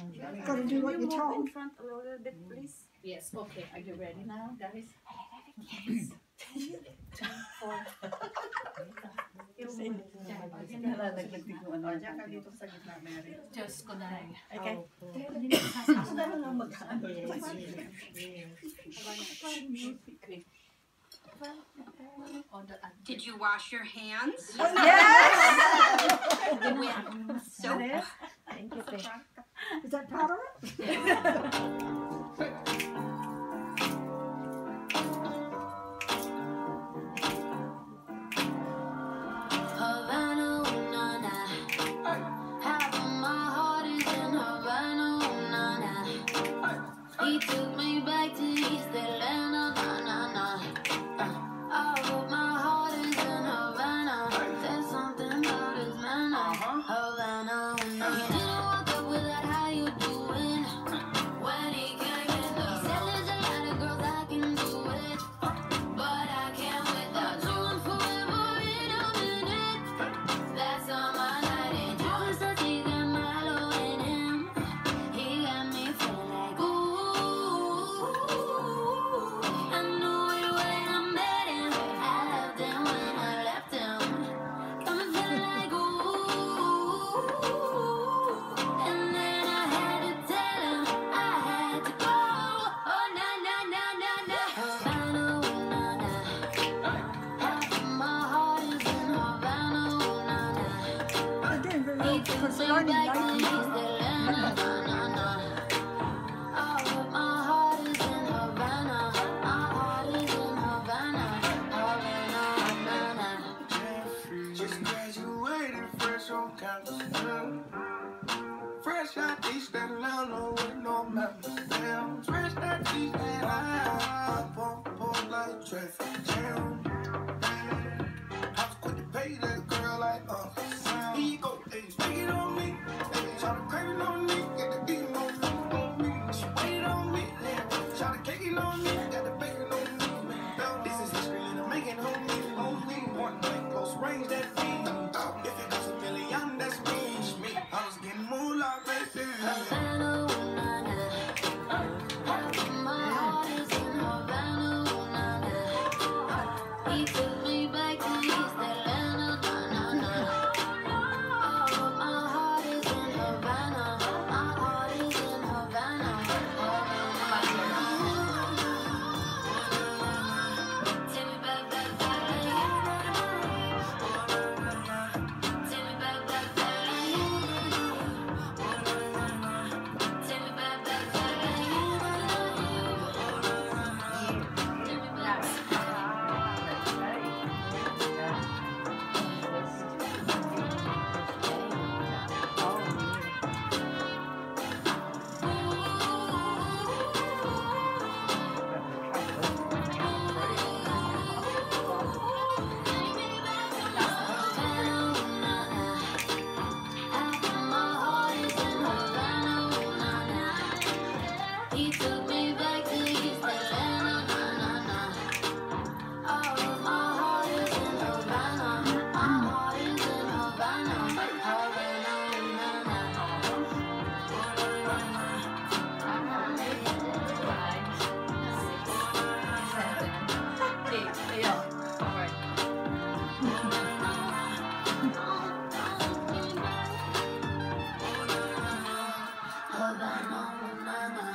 Got to do what you're told. In front a little bit, please. Yes, okay. Are you ready now, guys? Yes. Just ko na lang. Okay. Ako na lang mag-ano. Did you wash your hands? Yes! With soap? Is that part of it? Havana, na na. Half of my heart is in Havana, na na. He took me back to East Atlanta, na na na. All of my heart is in Havana. There's something about his manner. Havana, na na. He didn't walk up without how you doing. When he came in, he said there's a lot of girls I can do it, but I can't without you. I'm forever in a minute. That's on my night, and you said he got Milo in him. He got me feeling like ooh. I knew it when I met him. I loved him when I left him. Got me feeling like ooh. And then I had to tell him I had to go. Oh na na na na na. Havana, na na. Half of my heart is in Havana, na na. They're doing very well He because took they're me only back to making East Atlanta, na na na. All of my heart is in Havana. My heart is in Havana, Havana, na na. Just graduated fresh on campus, fresh out East Atlanta with no Amsterdam. Fresh out East Atlanta, pump like traffic jam. I was quick to pay that girl like here you go, hey, take it on me. Hey, try to crave it on me, get the beat on me. She waited on me, try to cake it on me, got the bacon on me. This is history and I'm making homie. One night, close range, that feed. If it goes a million, that's me. I was getting moolah, baby. Havana, na na. Half of my heart is in Havana, na na. He took me back to East Atlanta, na na na. All of my heart is in Havana. My heart is in Havana, Havana. Take me back, back, back. Take me back, back, back. Take me back, back, back. He took me back to East Atlanta, na na na. All of my heart is in Havana. My heart is in Havana, Havana, na na. Havana, na na.